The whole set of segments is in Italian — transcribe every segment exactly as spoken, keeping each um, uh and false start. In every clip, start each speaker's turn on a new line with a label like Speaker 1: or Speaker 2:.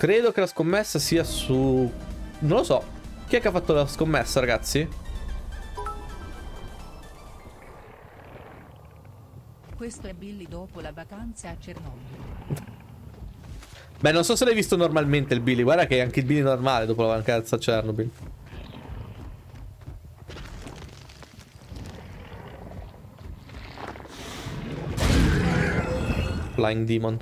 Speaker 1: Credo che la scommessa sia su... Non lo so. Chi è che ha fatto la scommessa, ragazzi?
Speaker 2: Questo è Billy dopo la vacanza a Chernobyl.
Speaker 1: Beh, non so se l'hai visto normalmente il Billy. Guarda che è anche il Billy normale dopo la vacanza a Chernobyl. Flying Demon.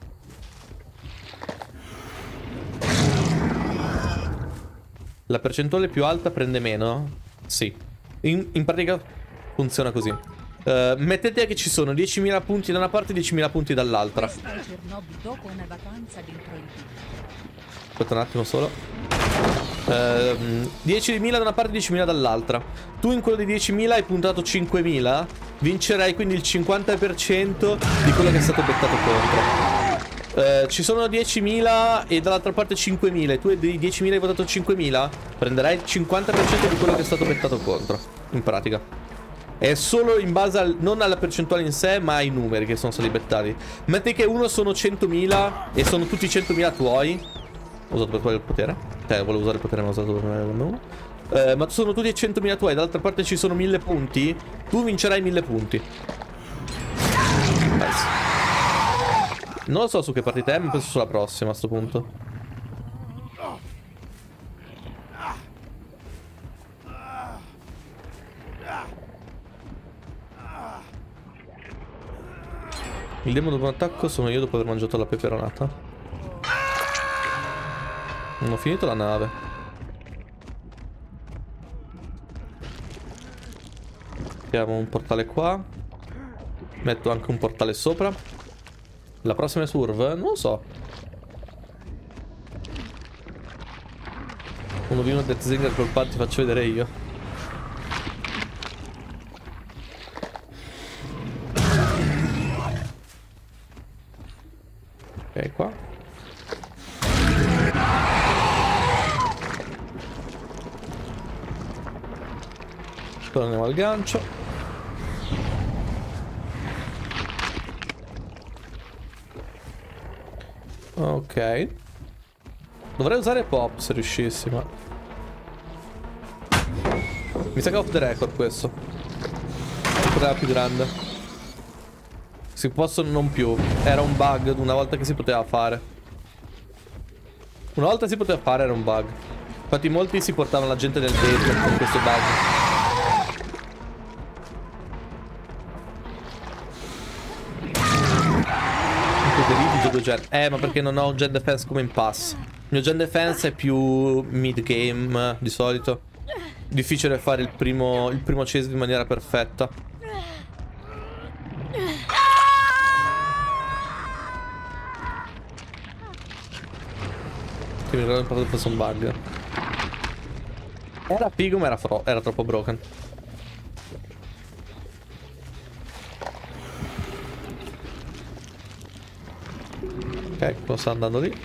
Speaker 1: La percentuale più alta prende meno? Sì. In, in pratica funziona così. Uh, mettete che ci sono diecimila punti da una parte e diecimila punti dall'altra.
Speaker 2: Dopo una vacanza dentro il
Speaker 1: Aspetta un attimo solo. uh, diecimila da una parte e diecimila dall'altra. Tu in quello di diecimila hai puntato cinquemila. Vincerai quindi il cinquanta per cento di quello che è stato bettato contro. Uh, ci sono diecimila e dall'altra parte cinquemila. E tu di diecimila hai votato cinquemila. Prenderai il cinquanta per cento di quello che è stato bettato contro. In pratica è solo in base al, non alla percentuale in sé, ma ai numeri che sono stati bettati. Metti che uno sono centomila e sono tutti centomila tuoi. Ho usato per quello il potere. Eh, volevo usare il potere ma ho usato per uno. Eh, ma sono tutti centomila tuoi. Dall'altra parte ci sono mille punti. Tu vincerai mille punti. Nice. Non lo so su che partita è, ma penso sulla prossima a sto punto. Il demo dopo un attacco sono io dopo aver mangiato la peperonata. Non ho finito la nave. Mettiamo un portale qua. Metto anche un portale sopra. La prossima è Surv? Non lo so. Uno v uno Death Zinger col pad ti faccio vedere io. Ok, qua. Torniamo al gancio. Ok. Dovrei usare pop se riuscissi, ma... Mi sa che è off the record questo. Poteva più grande. Si possono non più. Era un bug una volta che si poteva fare. Una volta si poteva fare, era un bug. Infatti molti si portavano la gente nel tetto con questo bug. Due gen. Eh, ma perché non ho un gen defense come in pass. Il mio gen defense è più mid game di solito. Difficile fare il primo, il primo chase in maniera perfetta. Che mi ricordo che fosse un bug. Era figo ma era, era troppo broken. Ok, lo sta andando lì.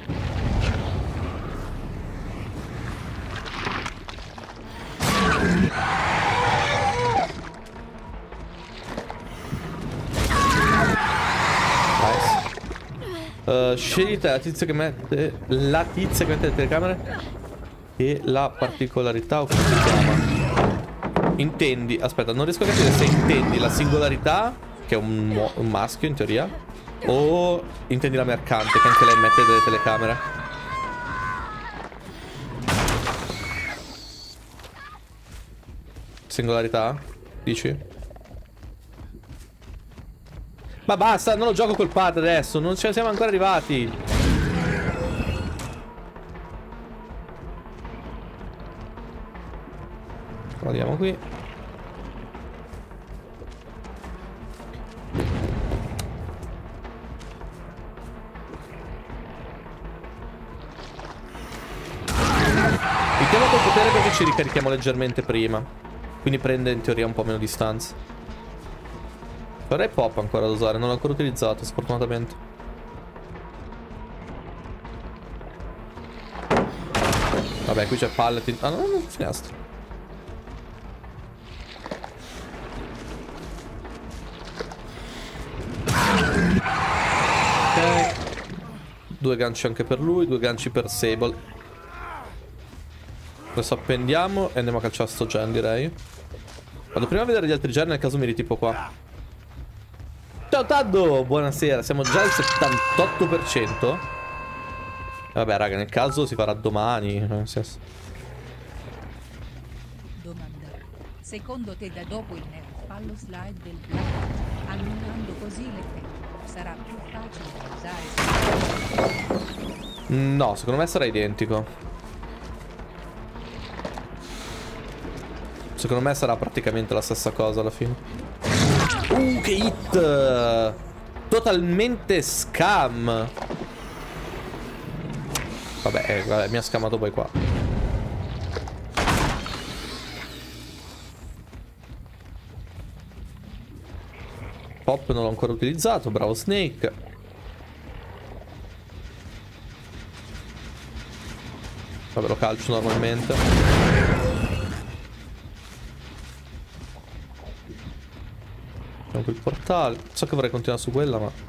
Speaker 1: Nice. Uh, scegli te la tizia che mette. La tizia che mette le telecamere. E la particolarità o come si chiama? Intendi. Aspetta, non riesco a capire se intendi la singolarità, che è un, un maschio in teoria. O intendi la mercante, che anche lei mette delle telecamere. Singolarità? Dici? Ma basta, non lo gioco col pad adesso. Non ce ne siamo ancora arrivati. Guardiamo qui. Mettiamo col potere perché ci ricarichiamo leggermente prima. Quindi prende in teoria un po' meno distanza. Vorrei pop ancora da usare, non l'ho ancora utilizzato sfortunatamente. Vabbè, qui c'è pallet. Ah no, no, finestra. Ok. Due ganci anche per lui, due ganci per Sable. Adesso appendiamo e andiamo a calciare sto gen, direi. Vado prima a vedere gli altri gen, nel caso mi ritipo qua. Ciao Taddo, buonasera, siamo già al settantotto per cento. Vabbè raga, nel caso si farà domani. Nel senso.
Speaker 2: Domanda. Secondo te da dopo il nerf allo slide del black, annullando così l'effetto, sarà più facile da usare?
Speaker 1: No, secondo me sarà identico. Secondo me sarà praticamente la stessa cosa alla fine. Uh, che hit! Totalmente scam. Vabbè, eh, vabbè, mi ha scamato poi qua. Pop non l'ho ancora utilizzato, bravo Snake. Vabbè, lo calcio normalmente. Anche il portale. So che vorrei continuare su quella, ma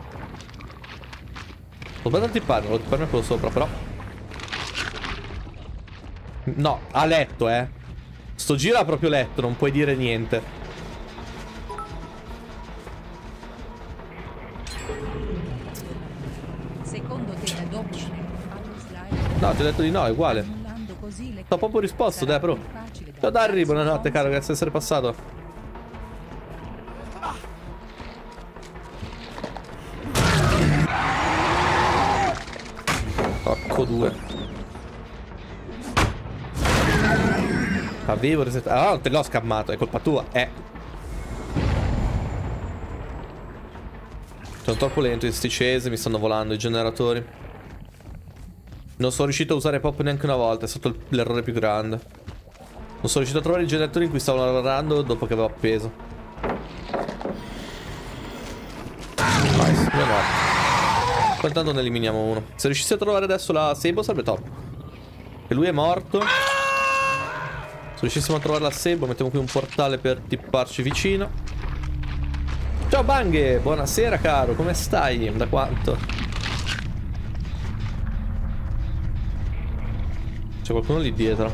Speaker 1: ho sbagliato il tiparmi, lo tiparmi quello sopra, però. No, ha letto, eh. Sto giro ha proprio letto, non puoi dire niente.
Speaker 2: Secondo te da dopo il nerf allo slide?
Speaker 1: No, ti ho detto di no, è uguale.
Speaker 2: Annullando così l'effetto,
Speaker 1: T'ho proprio risposto, dai, bro.
Speaker 2: sarà più facile da
Speaker 1: Ciao
Speaker 2: usare
Speaker 1: Darry,
Speaker 2: su
Speaker 1: buonanotte, caro,
Speaker 2: console?
Speaker 1: grazie di essere passato. Porco due. Avevo resettato. Ah, non te l'ho scammato, è colpa tua. Eh. Sono troppo lento, sti cese, mi stanno volando i generatori. Non sono riuscito a usare pop neanche una volta, è stato l'errore più grande. Non sono riuscito a trovare i generatori in cui stavo lavorando dopo che avevo appeso. Nice, meno male. Intanto ne eliminiamo uno. Se riuscissi a trovare adesso la Sable sarebbe top. E lui è morto. Se riuscissimo a trovare la Sable, mettiamo qui un portale per tipparci vicino. Ciao Banghe, buonasera caro, come stai? Da quanto? C'è qualcuno lì dietro.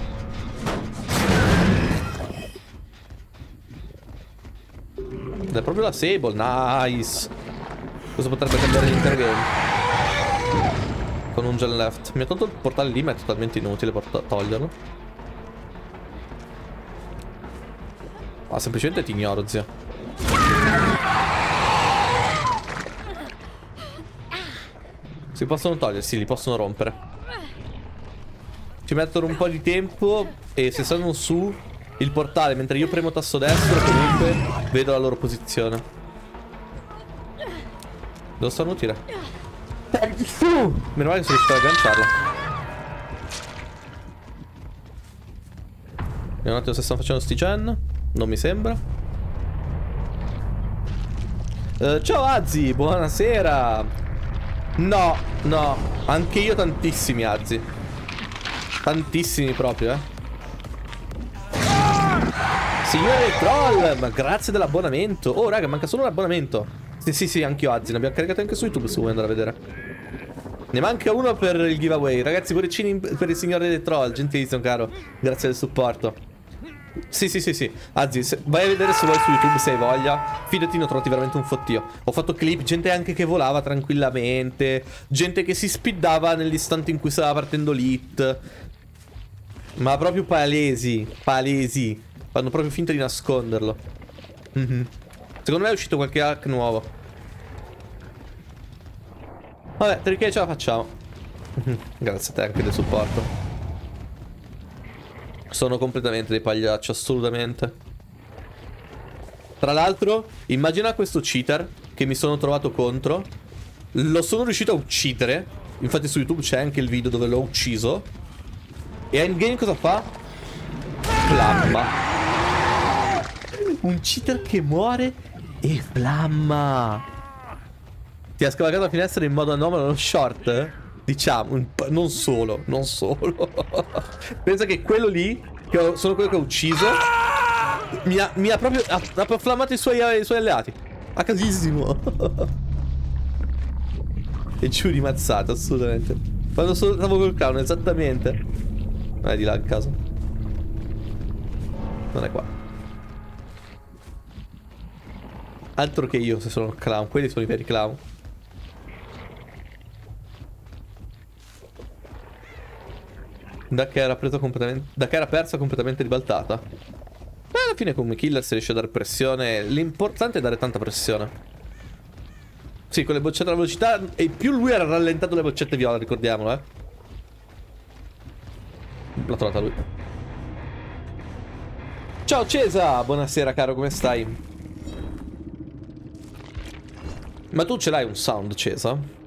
Speaker 1: Ed è proprio la Sable, nice. Cosa potrebbe cambiare l'intergame? Con un gen left. Mi ha tolto il portale lì, ma è totalmente inutile toglierlo. Ah, semplicemente ti ignoro, zio. Si possono togliere? Sì, li possono rompere. Ci mettono un po' di tempo. E se stanno su il portale mentre io premo tasto destro, comunque vedo la loro posizione. Dove stanno utile? Meno male che sono riuscito ad agganciarla. Vediamo un attimo se stanno facendo sti gen. Non mi sembra. uh, Ciao Azzi, buonasera. No, no, anche io tantissimi Azzi. Tantissimi proprio, eh. Signore Troll, ma grazie dell'abbonamento. Oh raga, manca solo un abbonamento. Sì, sì, sì, anche io Azzi, ne abbiamo caricato anche su YouTube se vuoi andare a vedere. Ne manca uno per il giveaway. Ragazzi, cuoricini per il signore dei troll. Gentilissimo, caro. Grazie del supporto. Sì, sì, sì, sì. Azzi, se... vai a vedere se vuoi su YouTube, se hai voglia. Fidati, ne ho trovati veramente un fottio. Ho fatto clip, gente anche che volava tranquillamente. Gente che si speedava nell'istante in cui stava partendo l'hit. Ma proprio palesi. Palesi. Fanno proprio finta di nasconderlo. Mm-hmm. Secondo me è uscito qualche hack nuovo. Vabbè, perché ce la facciamo. Grazie a te anche del supporto. Sono completamente dei pagliacci, assolutamente. Tra l'altro, immagina questo cheater che mi sono trovato contro. Lo sono riuscito a uccidere. Infatti su YouTube c'è anche il video dove l'ho ucciso. E a endgame cosa fa? Flamma. Un cheater che muore e flamma. Ti ha scavalcato la finestra in modo anomalo, uno short, eh? Diciamo, un non solo, non solo. Pensa che quello lì, che ho, sono quello che ho ucciso, mi ha, mi ha proprio ha, ha flammato i suoi, i suoi alleati. A casissimo. E giù di mazzata, assolutamente. Quando stavo col clown, esattamente. Non è di là in caso. Non è qua. Altro che io se sono il clown. Quelli sono i veri clown. Da che era preso completamente. Da che era persa completamente ribaltata. Beh, alla fine come killer si riesce a dare pressione. L'importante è dare tanta pressione. Sì, con le boccette alla velocità. E più lui ha rallentato le boccette viola, ricordiamolo, eh. L'ha trovata lui. Ciao Cesa, buonasera caro, come stai? Ma tu ce l'hai un sound, Cesa?